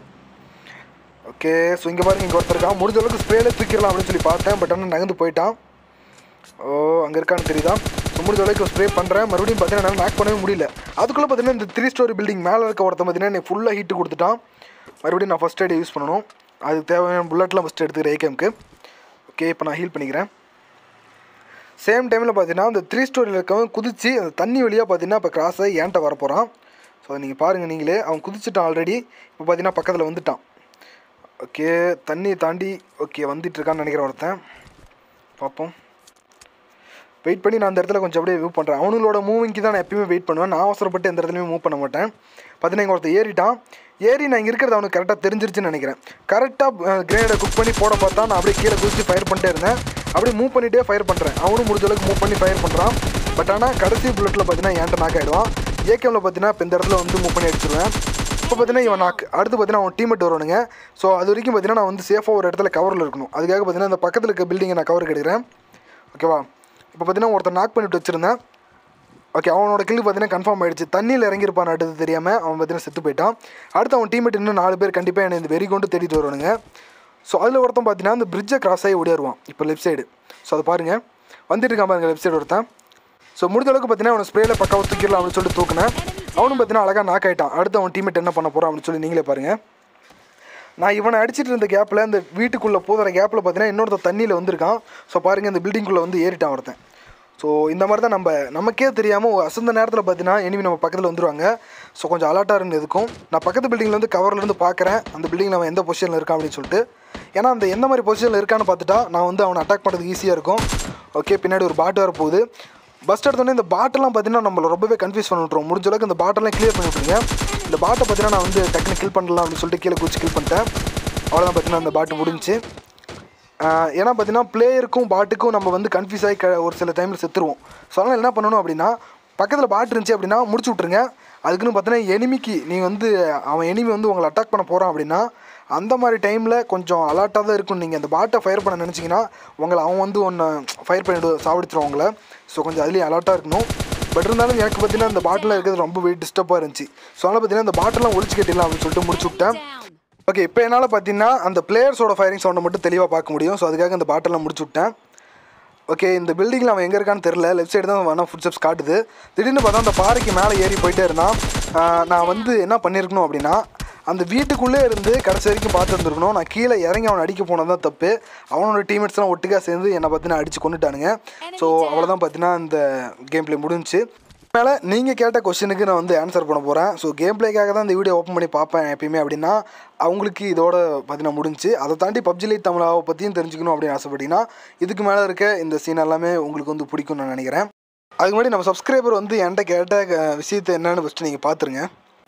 ஓகே, ஸோ இங்கே பாருங்கள், இங்கே ஒருத்தர் இருக்கான். முடிஞ்ச அளவுக்கு ஸ்ப்ரேலே தூக்கிடலாம் அப்படின்னு சொல்லி பார்த்தேன். பட் ஆனால் நகர்ந்து போயிட்டான். ஓ, அங்கே இருக்கான்னு தெரியுதா. ஸோ முடிஞ்ச அளவுக்கு ஸ்ப்ரே பண்ணுறேன். மறுபடியும் பார்த்தீங்கன்னா என்னால் நாக் பண்ணவே முடியல. அதுக்குள்ளே பார்த்தீங்கன்னா இந்த த்ரீ ஸ்டோரி பில்டிங் மேலே இருக்க ஒருத்தன் பார்த்தீங்கன்னா எனக்கு ஃபுல்லாக ஹீட்டு கொடுத்துட்டான். மறுபடியும் நான் ஃபஸ்ட் எய்ட் யூஸ் பண்ணணும். அதுக்கு தேவையான புல்லட்லாம் ஃபஸ்ட்டு எடுத்துக்கிறேன் ஏகேமுக்கு. ஓகே, இப்போ நான் ஹீல் பண்ணிக்கிறேன். சேம் டைமில் பார்த்தீங்கன்னா அந்த த்ரீ ஸ்டோரியில் இருக்கவன் குதிச்சு அந்த தண்ணி வழியாக பார்த்தீங்கன்னா இப்போ கிராஸ் ஆகி ஏன்ட்ட வர போகிறான். ஸோ நீங்கள் பாருங்கள் நீங்களே, அவன் குதிச்சுட்டான் ஆல்ரெடி. இப்போ பார்த்தீங்கன்னா பக்கத்தில் வந்துட்டான். ஓகே தண்ணி தாண்டி ஓகே வந்துட்டுருக்கான்னு நினைக்கிறேன் ஒருத்தன். பார்ப்போம், வெயிட் பண்ணி நான் அந்த இடத்துல கொஞ்சம் அப்படியே மூவ் பண்ணுறேன். அவங்களோட மூவிங்க்கு தான் நான் எப்பயுமே வெயிட் பண்ணுவேன். நான் அவசரப்பட்டு எந்த இடத்துலையுமே மூவ் பண்ண மாட்டேன். பார்த்தீங்கன்னா இங்கே ஒருத்தர் ஏறிட்டான். ஏறி நான் இங்கே இருக்கிறது அவனுக்கு கரெக்டாக தெரிஞ்சிருச்சுன்னு நினைக்கிறேன். கரெக்டாக கிரேனேடை குக் பண்ணி போட பார்த்தா நான் அப்படியே கீழே குதிச்சு ஃபயர் பண்ணிட்டே இருந்தேன். அப்படியே மூவ் பண்ணிகிட்டே ஃபயர் பண்ணுறேன். அவனும் முடிஞ்ச அளவுக்கு மூவ் பண்ணி ஃபயர் பண்ணுறான். பட் ஆனால் கடைசி புல்லட்டில் பார்த்தீங்கன்னா ஏன்ட்ட நாக் ஆகிடுவான். ஏகேமில் பார்த்தீங்கன்னா இப்போ இந்த இடத்துல வந்து மூவ் பண்ணி அடிச்சிடுவேன். இப்போ பார்த்தீங்கன்னா இவன் நாக். அடுத்து பார்த்தீங்கன்னா அவன் டீம்மேட் வருவானுங்க. ஸோ அது வரைக்கும் பார்த்தீங்கன்னா நான் வந்து சேஃபாக ஒரு இடத்துல கவரில் இருக்கணும். அதுக்காக பார்த்தீங்கன்னா இந்த பக்கத்தில் இருக்க பில்டிங்கை நான் கவருக்கு எடுக்கிறேன். ஓகேவா, இப்போ பார்த்தீங்கன்னா ஒருத்தர் நாக் பண்ணிவிட்டு வச்சுருந்தேன். ஓகே அவனோட கில்லு பார்த்தீங்கன்னா கன்ஃபார்ம் ஆகிடுச்சு. தண்ணியில் இறங்கியிருப்பான் அடுத்து தெரியாமல் அவன் பார்த்தீங்கன்னா செத்து போயிட்டான். அடுத்து அவன் டீம்மேட் இன்னும் நாலு பேர் கண்டிப்பாக என்னை இந்த வெறி கொண்டு தேடிட்டு வருவானுங்க. ஸோ அதில் ஒருத்தன் பார்த்தீங்கன்னா அந்த பிரிட்ஜை கிராஸ் ஆகி ஓடிடுவான் இப்போ லெஃப்ட் சைடு. ஸோ அதை பாருங்கள் வந்துட்டு இருக்கான் பாருங்கள் லெஃப்ட் சைடு ஒருத்தன். ஸோ முடிஞ்ச அளவுக்கு பார்த்தீங்கன்னா அவனை ஸ்ப்ரேயில் பக்காவை தூக்கிடலாம் அப்படின்னு சொல்லிட்டு தூக்கினேன். அவனும் பார்த்தீங்கன்னா அழகாக நாக் ஆகிட்டான். அடுத்து அவன் டீம்மேட் என்ன பண்ண போகிறான் அப்படின்னு சொல்லி நீங்களே பாருங்கள். நான் இவனை அடிச்சிட்டு இருந்த கேப்பில் இந்த வீட்டுக்குள்ளே போகிற கேப்பில் பார்த்தீங்கன்னா இன்னொருத்த தண்ணியில் வந்திருக்கான். ஸோ பாருங்கள் இந்த பில்டிங்குள்ளே வந்து ஏறிட்டான் ஒருத்தன். ஸோ இந்த மாதிரி தான் நம்ம நமக்கே தெரியாமல் அசந்த நேரத்தில் பார்த்தீங்கன்னா எனிமி நம்ம பக்கத்தில் வந்துடுவாங்க. ஸோ கொஞ்சம் அலர்ட்டாக இருந்து இருக்கும். நான் பக்கத்து பில்டிங்கில் வந்து கவர்லேருந்து பார்க்குறேன் அந்த பில்டிங்கில் அவன் எந்த பொசிஷனில் இருக்கான் அப்படின்னு சொல்லிட்டு. ஏன்னா அந்த எந்த மாதிரி பொசிஷனில் இருக்கான்னு பார்த்துட்டா நான் வந்து அவனை அட்டாக் பண்ணுறதுக்கு ஈஸியாக இருக்கும். ஓகே பின்னாடி ஒரு பாட்டு வர போகுது. பஸ்ட் எடுத்தோடனே இந்த பாட்டெல்லாம் பார்த்தீங்கன்னா நம்மளை ரொம்பவே கன்ஃபியூஸ் பண்ணி விட்ருவோம். முடிஞ்ச அளவுக்கு இந்த பாட்டெல்லாம் கிளியர் பண்ணி விட்ருங்க. இந்த பாட்டை பார்த்தீங்கன்னா நான் வந்து டக்குனு கில் பண்ணலாம் அப்படின்னு சொல்லிட்டு கீழே குச்சி கில் பண்ணிட்டேன். அவ்வளோதான் பார்த்தீங்கன்னா அந்த பாட்டு முடிஞ்சு. ஏன்னா பார்த்தீங்கன்னா பிளேயருக்கும் பாட்டுக்கும் நம்ம வந்து கன்ஃபியூஸ் ஆகி க ஒரு சில டைமில் செத்துருவோம். ஸோ அதனால் என்ன பண்ணணும் அப்படின்னா பக்கத்தில் பாட்டு இருந்துச்சு அப்படின்னா முடிச்சு விட்ருங்க. அதுக்குன்னு பார்த்தீங்கன்னா எனிமிக்கு நீங்கள் வந்து அவன் எனிமி வந்து உங்களை அட்டாக் பண்ண போகிறான் அப்படின்னா அந்த மாதிரி டைமில் கொஞ்சம் அலர்ட்டாக தான் இருக்கும். நீங்கள் அந்த பாட்டை ஃபயர் பண்ண நினச்சிங்கன்னா உங்களை அவன் வந்து ஒன்று ஃபயர் பண்ணிவிடு சாவடிச்சிடும் உங்களை. ஸோ கொஞ்சம் அதுலேயும் அலர்ட்டாக இருக்கணும். பட் இருந்தாலும் எனக்கு பார்த்தீங்கன்னா அந்த பாட்டில் இருக்கிறது ரொம்பவே டிஸ்டர்பாக இருந்துச்சு. ஸோ அதனால் பார்த்தீங்கன்னா அந்த பாட்டெல்லாம் ஒழிச்சு கட்டிடலாம் அப்படின்னு சொல்லிட்டு முடிச்சு விட்டேன். ஓகே இப்போ என்னால் பார்த்தீங்கன்னா அந்த பிளேயர்ஸோட ஃபயரிங் சவுண்டை மட்டும் தெளிவாக பார்க்க முடியும். ஸோ அதுக்காக அந்த பாட்டெல்லாம் முடிச்சு விட்டேன். ஓகே இந்த பில்டிங்கில் அவன் எங்கே இருக்கான்னு தெரில. லெஃப்ட் சைடு தான் வேணால் ஃபுட் ஸ்டெப்ஸ் காட்டுது. திடீர்னு பார்த்தா அந்த பாறைக்கு மேலே ஏறி போயிட்டே இருந்தான். நான் வந்து என்ன பண்ணியிருக்கணும் அப்படின்னா அந்த வீட்டுக்குள்ளே இருந்து கடைசி வரைக்கும் பார்த்து வந்துருக்கணும். நான் கீழே இறங்கி அவனை அடிக்க போனது தான் தப்பு. அவனோட டீம்மேட்ஸ்லாம் ஒட்டுக்காக சேர்ந்து என்னை பார்த்தீங்கன்னா அடித்து கொண்டுட்டானுங்க. ஸோ அவ்வளோதான் பார்த்தீங்கன்னா இந்த கேம் பிளே முடிஞ்சிச்சு. அதனால் நீங்கள் கேட்ட கொஸ்டினுக்கு நான் வந்து ஆன்சர் பண்ண போகிறேன். ஸோ கேம் பிளேக்காக தான் இந்த வீடியோ ஓப்பன் பண்ணி பார்ப்பேன் எப்பயுமே அப்படின்னா அவங்களுக்கு இதோட பார்த்தீங்கன்னா முடிஞ்சு. அதை தாண்டி பப்ஜி லைட் தமிழாவை பற்றியும் தெரிஞ்சுக்கணும் அப்படின்னு ஆசைப்பட்டீங்கன்னா இதுக்கு மேலே இருக்க இந்த சீன் எல்லாமே உங்களுக்கு வந்து பிடிக்கும்னு நான் நினைக்கிறேன். அதுக்கு முன்னாடி நம்ம சப்ஸ்கிரைபர் வந்து என்கிட்ட கேட்ட விஷயத்தை என்னென்னு ஃபஸ்ட்டு நீங்கள் பார்த்துருங்க.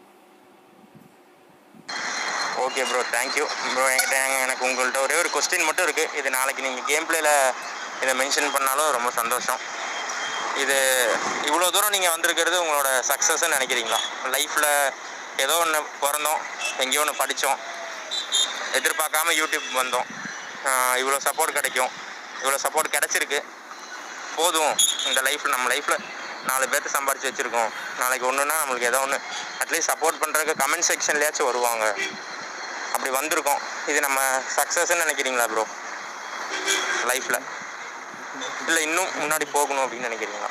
Okay bro thank you bro. என்கிட்ட எனக்கு உங்கள்கிட்ட ஒரே ஒரு கொஸ்டின் மட்டும் இருக்குது. இது நாளைக்கு நீங்கள் கேம் பிளேயில் இதை மென்ஷன் பண்ணாலும் ரொம்ப சந்தோஷம். இது இவ்வளோ தூரம் நீங்கள் வந்திருக்கிறது உங்களோட சக்ஸஸ்ன்னு நினைக்கிறீங்களா? லைஃப்பில் ஏதோ ஒன்று பிறந்தோம், எங்கேயோ ஒன்று படித்தோம், எதிர்பார்க்காம யூடியூப் வந்தோம், இவ்வளோ சப்போர்ட் கிடைக்கும், இவ்வளோ சப்போர்ட் கிடச்சிருக்கு, போதும் இந்த லைஃப்பில் நம்ம லைஃப்பில் நாலு பேர்த்து சம்பாரித்து வச்சுருக்கோம், நாளைக்கு ஒன்றுனா நம்மளுக்கு ஏதோ ஒன்று அட்லீஸ்ட் சப்போர்ட் பண்ணுறதுக்கு கமெண்ட் செக்ஷன்லேயாச்சும் வருவாங்க, அப்படி வந்திருக்கோம், இது நம்ம சக்ஸஸ்ன்னு நினைக்கிறீங்களா ப்ரோ லைஃப்பில்? இல்லை இன்னும் முன்னாடி போகணும் அப்படின்னு நினைக்கிறீங்களா?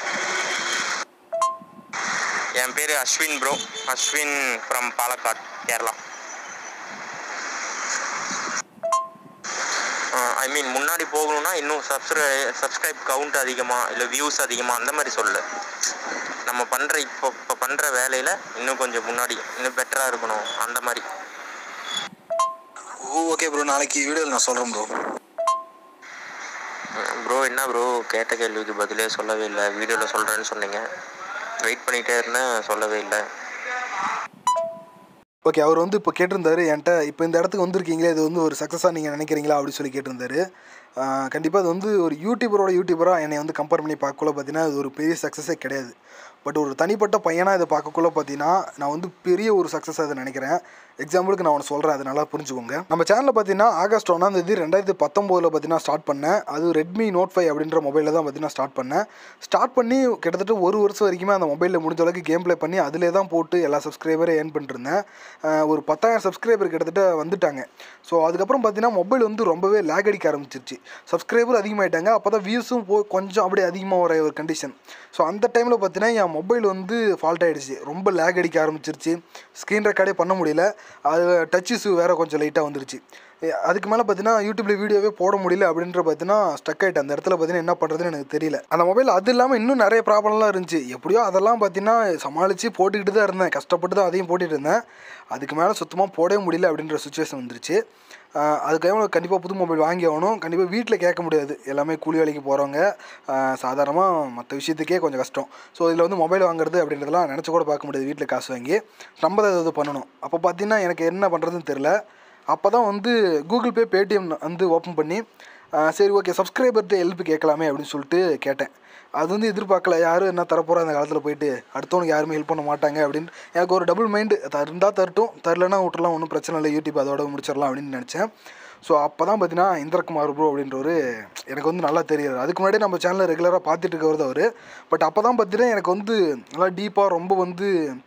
என் பேர் Ashwin bro. Ashwin from Palakkad, Kerala. I mean முன்னாடி போகணும்னா இன்னும் சப்ஸ்கிரை சப்ஸ்கிரைப் கவுண்ட் அதிகமாக இல்லை வியூஸ் அதிகமாக அந்த மாதிரி சொல்ல. நம்ம பண்ணுற இப்போ இப்போ பண்ணுற வேலையில் இன்னும் கொஞ்சம் முன்னாடி இன்னும் பெட்டராக இருக்கணும் அந்த மாதிரி. ஓகே ப்ரோ நாளைக்கு வீடியோவில் நான் சொல்கிறேன் ப்ரோ. ப்ரோ என்ன ப்ரோ கேட்ட கேள்விக்கு பதிலே சொல்லவே இல்லை. வீடியோவில் சொல்கிறேன்னு சொன்னீங்க, வெயிட் பண்ணிகிட்டே இருந்தேன், சொல்லவே இல்லை. ஓகே அவர் வந்து இப்போ கேட்டிருந்தாரு என்கிட்ட, இப்போ இந்த இடத்துக்கு வந்திருக்கீங்களே இது வந்து ஒரு சக்ஸஸாக நீங்கள் நினைக்கிறீங்களா அப்படின்னு சொல்லி கேட்டிருந்தாரு. கண்டிப்பாக அது வந்து ஒரு யூடியூபரோட யூடியூபராக என்னை வந்து கம்பேர் பண்ணி பார்க்கக்குள்ள பார்த்தீங்கன்னா அது ஒரு பெரிய சக்ஸஸே கிடையாது. பட் ஒரு தனிப்பட்ட பையனாக இதை பார்க்கக்குள்ள பார்த்தீங்கன்னா நான் வந்து பெரிய ஒரு சக்ஸஸாக இதை நினைக்கிறேன். எக்ஸாம்பிளுக்கு நான் ஒன்று சொல்கிறேன், அது நல்லா புரிஞ்சுக்கோங்க. நம்ம சேனலில் பார்த்தீங்கன்னா ஆகஸ்ட் ஒன்றாம் தேதி ரெண்டாயிரத்தி பத்தொம்போதில் பார்த்தீங்கன்னா ஸ்டார்ட் பண்ணேன். அது ரெட்மி நோட் ஃபைவ் அப்படின்ற மொபைலில் தான் பார்த்தீங்கன்னா ஸ்டார்ட் பண்ணேன். ஸ்டார்ட் பண்ணி கிட்டத்தட்ட ஒரு வருஷம் வரைக்குமே அந்த மொபைலில் முடிஞ்ச அளவுக்கு கேம் ப்ளே பண்ணி அதிலே தான் போட்டு எல்லா சப்ஸ்கிரைபரும் ஏர்ன் பண்ணிட்டுருந்தேன். ஒரு பத்தாயிரம் சப்ஸ்கிரைபர் கிட்டத்தட்ட வந்துட்டாங்க. ஸோ அதுக்கப்புறம் பார்த்தீங்கன்னா மொபைல் வந்து ரொம்பவே லேக் அடிக்க ஆரம்பிச்சிருச்சு. சப்ஸ்கிரைபர் அதிகமாகிட்டாங்க, அப்போ தான் வியூஸும் போ கொஞ்சம் அப்படியே அதிகமாக வர ஒரு கண்டிஷன். ஸோ அந்த டைமில் பார்த்தீங்கன்னா என் மொபைல் வந்து ஃபால்ட் ஆகிடுச்சு, ரொம்ப லேக் அடிக்க ஆரம்பிச்சிருச்சு, ஸ்க்ரீன் ரெக்கார்டே பண்ண முடியல. அது டச் இஷ்யூ வேறு கொஞ்சம் லைட்டாக வந்துருச்சு. அதுக்கு மேலே பார்த்தீங்கன்னா யூடியூப்ல வீடியோவே போட முடியல அப்படின்ற பார்த்தீங்கன்னா ஸ்டக் ஆகிட்டு அந்த இடத்துல பார்த்தீங்கன்னா என்ன பண்ணுறதுன்னு எனக்கு தெரியல. அந்த மொபைல் அது இல்லாமல் இன்னும் நிறைய ப்ராப்ளம்லாம் இருந்துச்சு. எப்படியோ அதெல்லாம் பார்த்தீங்கன்னா சமாளித்து போட்டுக்கிட்டு தான் இருந்தேன், கஷ்டப்பட்டு தான் அதையும் போட்டுட்டு இருந்தேன். அதுக்கு மேலே சுத்தமாக போடவே முடியல அப்படின்ற சுச்சுவேஷன் வந்துருச்சு. அதுக்காக கண்டிப்பாக புது மொபைல் வாங்கி ஆகணும். கண்டிப்பாக வீட்டில் கேட்க முடியாது, எல்லாமே கூலி வேலைக்கு போகிறவங்க, சாதாரணமாக மற்ற விஷயத்துக்கே கொஞ்சம் கஷ்டம். ஸோ இதில் வந்து மொபைல் வாங்குறது அப்படின்றதெல்லாம் நினச்சி கூட பார்க்க முடியாது. வீட்டில் காசு வாங்கி நம்ம தான் ஏதாவது பண்ணணும். அப்போ பார்த்தீங்கன்னா எனக்கு என்ன பண்ணுறதுன்னு தெரில. அப்போ தான் வந்து கூகுள் பே பேடிஎம் வந்து ஓப்பன் பண்ணி சரி ஓகே சப்ஸ்கிரைபர்கிட்ட ஹெல்ப் கேட்கலாமே அப்படின்னு சொல்லிட்டு கேட்டேன். அது வந்து எதிர்பார்க்கல, யாரும் என்ன தரப்போகிறா அந்த காலத்தில் போயிட்டு அடுத்தவனுக்கு யாருமே ஹெல்ப் பண்ண மாட்டாங்க அப்படின்னு எனக்கு ஒரு டபுள் மைண்டு. தருந்தால் தரட்டும், தரலன்னா விட்டுலாம், ஒன்றும் பிரச்சனை இல்லை, யூடியூப் அதோட முடிச்சிடலாம் அப்படின்னு நினச்சேன். ஸோ அப்போ தான் பார்த்தீங்கன்னா இந்திரகுமார் ப்ரோ அப்படின்றவர் எனக்கு வந்து நல்லா தெரியாது. அதுக்கு முன்னாடி நம்ம சேனலில் ரெகுலராக பார்த்துட்டு இருக்கிறது அவர். பட் அப்போ தான் பார்த்தீங்கன்னா எனக்கு வந்து நல்லா டீப்பாக ரொம்ப வந்து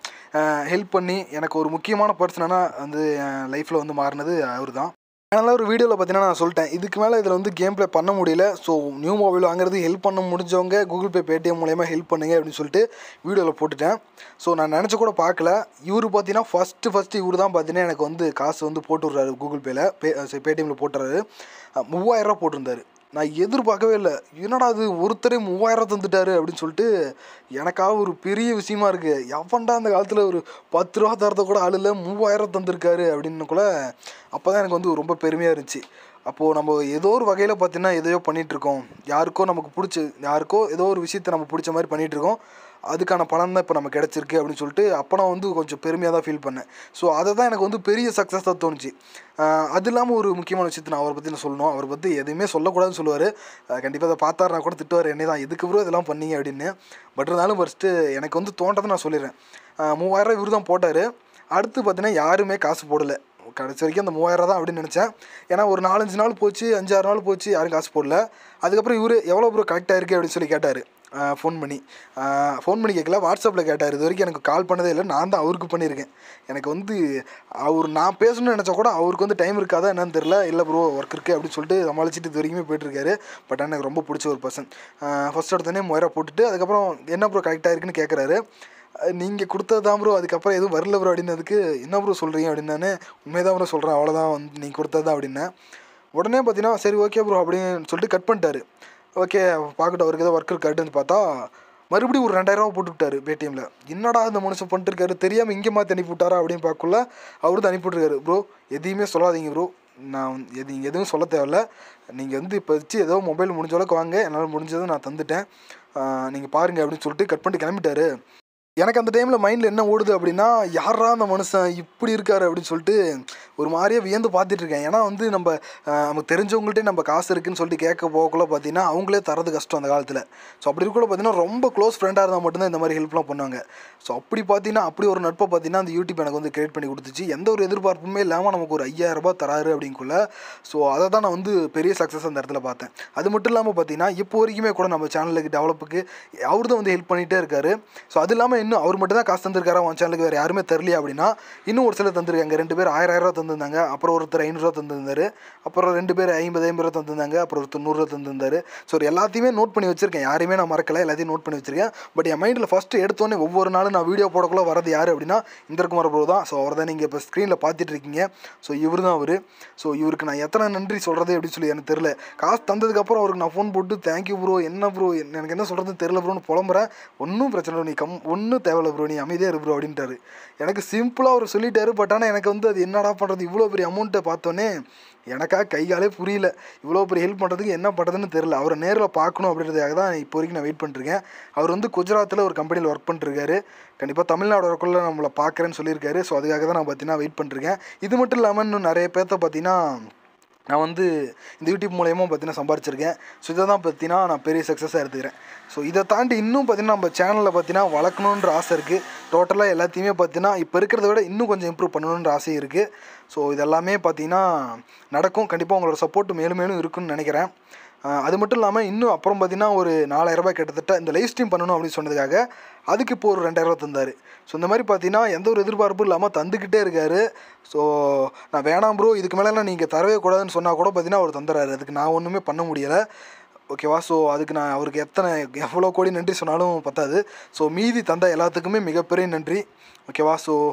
ஹெல்ப் பண்ணி எனக்கு ஒரு முக்கியமான பர்சனாக வந்து என் லைஃப்பில் வந்து மாறினது அவர் தான். அதனால் ஒரு வீடியோவில் பார்த்தீங்கன்னா நான் சொல்லிட்டேன், இதுக்கு மேலே இதில் வந்து கேம் ப்ளே பண்ண முடியல. ஸோ நியூ மொபைல் வாங்குறது ஹெல்ப் பண்ண முடிஞ்சவங்க கூகுள் பே பேடிஎம் மூலயமா ஹெல்ப் பண்ணுங்க அப்படின்னு சொல்லிட்டு வீடியோவில் போட்டுட்டேன். ஸோ நான் நினச்சி கூட பார்க்கல, இவர் பார்த்தீங்கன்னா ஃபஸ்ட்டு ஃபஸ்ட்டு இவர் தான் பார்த்தீங்கன்னா எனக்கு வந்து காசு வந்து போட்டு விட்றாரு. கூகுள் பேயில் பே பேடிஎம்மில் போட்டுறாரு. மூவாயிரரூவா போட்டிருந்தாரு. நான் எதிர்பார்க்கவே இல்லை, என்னடா அது ஒருத்தரே மூவாயிரம் தந்துட்டாரு அப்படின்னு சொல்லிட்டு எனக்காக ஒரு பெரிய விஷயமா இருக்குது. எவன்டா அந்த காலத்தில் ஒரு பத்து ரூபா தரத்தை கூட ஆள் இல்லை, மூவாயிரம் தந்திருக்காரு அப்படின்னு கூட அப்போ தான் எனக்கு வந்து ரொம்ப பெருமையாக இருந்துச்சு. அப்போது நம்ம ஏதோ ஒரு வகையில் பார்த்தீங்கன்னா எதையோ பண்ணிகிட்ருக்கோம், யாருக்கோ நமக்கு பிடிச்சி யாருக்கோ ஏதோ ஒரு விஷயத்தை நம்ம பிடிச்ச மாதிரி பண்ணிகிட்ருக்கோம், அதுக்கான பலன் தான் இப்போ நம்ம கிடச்சிருக்கு அப்படின்னு சொல்லிட்டு அப்போ நான் வந்து கொஞ்சம் பெருமையாக தான் ஃபீல் பண்ணேன். ஸோ அதை தான் எனக்கு வந்து பெரிய சக்ஸஸ் தான் தோணுச்சு. அது இல்லாமல் ஒரு முக்கியமான விஷயத்தை நான் அவரை பற்றி நான் சொல்லணும். அவரை பற்றி எதுவுமே சொல்லக்கூடாதுன்னு சொல்லுவார். கண்டிப்பாக அதை பார்த்தாரு நான் கூட திட்டுவார், என்னை தான் எதுக்கு ப்ரோ இதெல்லாம் பண்ணீங்க அப்படின்னு. பட் இருந்தாலும் ஃபஸ்ட்டு எனக்கு வந்து தோன்றதை நான் சொல்லிடுறேன். மூவாயிரம் இவர் தான் போட்டார். அடுத்து பார்த்தீங்கன்னா யாருமே காசு போடலை. கடைசி வரைக்கும் அந்த மூவாயிரம் தான் அப்படின்னு நினச்சேன். ஏன்னா ஒரு நாலஞ்சு நாள் போச்சு, அஞ்சாறு நாள் போச்சு, யாரும் காசு போடல. அதுக்கப்புறம் இவர் எவ்வளோ ப்ரோ கரெக்டாக இருக்குது அப்படின்னு சொல்லி கேட்டார். ஃபோன் பண்ணி ஃபோன் பண்ணி கேட்கல, வாட்ஸ்அப்பில் கேட்டார். இது வரைக்கும் எனக்கு கால் பண்ணதே இல்லை, நான் தான் அவருக்கு பண்ணியிருக்கேன். எனக்கு வந்து அவர் நான் பேசணும்னு நினச்சா கூட அவருக்கு வந்து டைம் இருக்காதா என்னன்னு தெரில. இல்லை ப்ரோ ஒர்க் இருக்குது அப்படின்னு சொல்லிட்டு சமாளிச்சுட்டு இது வரைக்குமே போயிட்டுருக்காரு. பட் எனக்கு ரொம்ப பிடிச்ச ஒரு பர்சன். ஃபஸ்ட் எடுத்தோடனே மூவாயிரம் போட்டுட்டு அதுக்கப்புறம் என்ன ப்ரோ கரெக்டாக இருக்குன்னு கேட்குறாரு. நீங்கள் கொடுத்தது தான் ப்ரோ, அதுக்கப்புறம் எதுவும் வரல ப்ரோ அப்படின்னதுக்கு என்ன ப்ரோ சொல்கிறீங்க அப்படின்னு நான் உண்மையாக ப்ரோ சொல்கிறேன், அவ்வளோதான் வந்து நீங்கள் கொடுத்தது தான் அப்படின்னேன். உடனே பார்த்தீங்கன்னா சரி ஓகே ப்ரோ அப்படின்னு சொல்லிட்டு கட் பண்ணிட்டாரு. ஓகே பார்க்கட்டும் அவருக்கு ஏதோ ஒர்க் இருக்காட்டுன்னு பார்த்தா மறுபடியும் ஒரு ரெண்டாயிரரூவா போட்டுவிட்டார் பேடிஎம்மில். என்னடா இந்த மனுஷன் பண்ணிட்டுருக்காரு, தெரியாமல் இங்கே மாற்றி அனுப்பி விட்டாரா அப்படின்னு பார்க்கல, அவரு தான் அனுப்பிவிட்ருக்காரு. ப்ரோ எதையுமே சொல்லாதீங்க ப்ரோ, நான் எது நீங்கள் எதுவும் சொல்ல தேவையில்ல, நீங்கள் வந்து இப்போ வச்சு ஏதோ மொபைல் முடிஞ்ச அளவுக்கு வாங்க, என்னால் முடிஞ்சதை நான் தந்துட்டேன், நீங்கள் பாருங்கள் அப்படின்னு சொல்லிட்டு கட் பண்ணிட்டு கிளம்பிட்டாரு. எனக்கு அந்த டைமில் மைண்டில் என்ன ஓடுது அப்படின்னா, யாரா அந்த மனுஷன் இப்படி இருக்காரு அப்படின்னு சொல்லிட்டு ஒரு மாதிரியே வியந்து பார்த்துட்ருக்கேன். ஏன்னா வந்து நம்ம நமக்கு தெரிஞ்சவங்கள்ட்டே நம்ம காசு இருக்குதுன்னு சொல்லிட்டு கேட்க போகக்குள்ள பார்த்தீங்கன்னா அவங்களே தரது கஷ்டம் அந்த காலத்தில். ஸோ அப்படி இருக்கக்குள்ள பார்த்தீங்கன்னா ரொம்ப க்ளோஸ் ஃப்ரெண்டாக இருந்தால் மட்டும்தான் இந்த மாதிரி ஹெல்ப்லாம் பண்ணுவாங்க. ஸோ அப்படி பார்த்தீங்கன்னா அப்படி ஒரு நட்பை பார்த்தீங்கன்னா அந்த யூடியூப் எனக்கு வந்து கிரியேட் பண்ணி கொடுத்துச்சு. எந்த ஒரு எதிர்பார்ப்புமே இல்லாமல் நமக்கு ஒரு ஐயாயிரரூபா தராரு அப்படிங்குள்ள. ஸோ அதை தான் நான் வந்து பெரிய சக்ஸஸ் அந்த இடத்துல பார்த்தேன். அது மட்டும் இல்லாமல் பார்த்தீங்கன்னா இப்போ வரைக்குமே கூட நம்ம சேனலுக்கு டெவலப்புக்கு அவர் தான் வந்து ஹெல்ப் பண்ணிகிட்டே இருக்காரு. ஸோ அது இல்லாமல் இன்னும் அவர் மட்டும் தான் காசு தந்திருக்காரா உன் சேனலுக்கு, வேறு யாருமே தரலையா அப்படின்னா இன்னும் ஒரு சிலர் தந்திருக்காங்க. ரெண்டு பேர் ஆயிரம் ஆயிரம் தந்திருந்தாங்க, அப்புறம் ஒருத்தர் ஐநூறுரூவா தந்திருந்தாரு, அப்புறம் ரெண்டு பேர் ஐம்பது ஐம்பது ரூபா தந்திருந்தாங்க, அப்புறம் ஒரு தொண்ணூறுரூவா தந்திருந்தாரு. ஸோ எல்லாத்தையுமே நோட் பண்ணி வச்சிருக்கேன், யாரையுமே நான் மறக்கலை, எல்லாத்தையும் நோட் பண்ணி வச்சிருக்கேன். பட் என் மைண்டில் ஃபஸ்ட்டு எடுத்தோன்னே ஒவ்வொரு நாளும் நான் வீடியோ போடக்குள்ள வரது யார் அப்படின்னா இந்திரகுமார் ப்ரோ தான். ஸோ அவர் தான் நீங்கள் இப்போ ஸ்க்ரீனில் பார்த்துட்டு இருக்கீங்க. ஸோ இவர் தான் அவர். ஸோ இவருக்கு நான் எத்தனை நன்றி சொல்கிறது அப்படின்னு சொல்லி எனக்கு தெரில. காசு தந்ததுக்கப்புறம் அவருக்கு நான் ஃபோன் போட்டு தேங்க்யூ ப்ரோ, என்ன ப்ரோ எனக்கு என்ன சொல்கிறது தெரில ப்ரோன்னு புலம்புறேன். ஒன்றும் பிரச்சனை இல்லை, நீ கம் ஒன்றும் தேவையில்ல ப்ரோ, நீ அமைதியாக இரு ப்ரோ அப்படின்ட்டாரு. எனக்கு சிம்பிளாக அவர் சொல்லிட்டாரு. பட் ஆனால் எனக்கு வந்து அது என்னடா பண்ணுறது, இவ்வளோ பெரிய அமௌண்ட்டை பார்த்தோன்னே எனக்காக கைகாலே புரியல. இவ்வளோ பெரிய ஹெல்ப் பண்ணுறதுக்கு என்ன பண்ணுறதுன்னு தெரில. அவரை நேரில் பார்க்கணும் அப்படின்றதுக்காக தான் இப்போ வரைக்கும் நான் வெயிட் பண்ணிருக்கேன். அவர் வந்து குஜராத்தில் ஒரு கம்பெனியில் ஒர்க் பண்ணிருக்காரு. கண்டிப்பாக தமிழ்நாடு வரக்குள்ளே நம்மளை பார்க்குறேன்னு சொல்லியிருக்காரு. ஸோ அதுக்காக தான் நான் பார்த்தீங்கன்னா வெயிட் பண்ணிருக்கேன். இது மட்டும் இல்லாமல் இன்னும் நிறைய பேர்த்த பார்த்தீங்கன்னா நான் வந்து இந்த யூடியூப் மூலயமா பார்த்தீங்கன்னா சம்பாரிச்சிருக்கேன். ஸோ இதை தான் பார்த்தீங்கன்னா நான் பெரிய சக்ஸஸாக எடுத்துக்கிறேன். ஸோ இதை தாண்டி இன்னும் பார்த்தீங்கன்னா நம்ம சேனலில் பார்த்தீங்கன்னா வளர்க்கணுன்ற ஆசை இருக்குது. டோட்டலாக எல்லாத்தையுமே பார்த்தீங்கன்னா இப்போ இருக்கிறத விட இன்னும் கொஞ்சம் இம்ப்ரூவ் பண்ணணுன்ற ஆசை இருக்குது. ஸோ இதெல்லாமே பார்த்தீங்கன்னா நடக்கும். கண்டிப்பாக உங்களோட சப்போர்ட் மேலும் மேலும் இருக்குன்னு நினைக்கிறேன். அது மட்டும் இல்லாமல் இன்னும் அப்புறம் பார்த்தீங்கன்னா ஒரு நாலாயிரரூபா கிட்டத்தட்ட இந்த லைவ் ஸ்ட்ரீம் பண்ணணும் அப்படின்னு சொன்னதுக்காக அதுக்கு இப்போ ஒரு ரெண்டாயிரரூவா தந்தார். ஸோ இந்த மாதிரி பார்த்தீங்கன்னா எந்த ஒரு எதிர்பார்ப்பும் இல்லாமல் தந்துக்கிட்டே இருக்கார். ஸோ நான் வேணாம் ப்ரோ இதுக்கு மேலாம் நீங்கள் தரவே கூடாதுன்னு சொன்னால் கூட பார்த்தீங்கன்னா அவர் தந்துறாரு. அதுக்கு நான் ஒன்றுமே பண்ண முடியலை. ஓகேவா? ஸோ அதுக்கு நான் அவருக்கு எத்தனை எவ்வளோ கோடி நன்றி சொன்னாலும் பத்தாது. ஸோ மீதி தந்த எல்லாத்துக்குமே மிகப்பெரிய நன்றி. ஓகேவா? ஸோ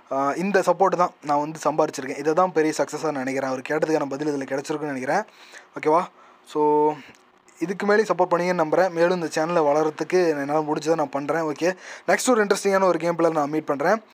இந்த சப்போர்ட் தான் நான் வந்து சம்பாரிச்சிருக்கேன். இதை தான் பெரிய சக்ஸஸாக நினைக்கிறேன். அவர் கேட்டதுக்கான பதில் இதில் கிடச்சிருக்குன்னு நினைக்கிறேன். ஓகேவா? ஸோ இதுக்கு மேலே சப்போர்ட் பண்ணிங்கன்னு நம்புகிறேன். மேலும் இந்த சேனலை வளர்கிறதுக்கு என்னால் முடிஞ்சதை நான் பண்ணுறேன். ஓகே, நெக்ஸ்ட் ஒரு இன்ட்ரெஸ்டிங்கான ஒரு கேம் பிளேயில் நான் மீட் பண்ணுறேன்.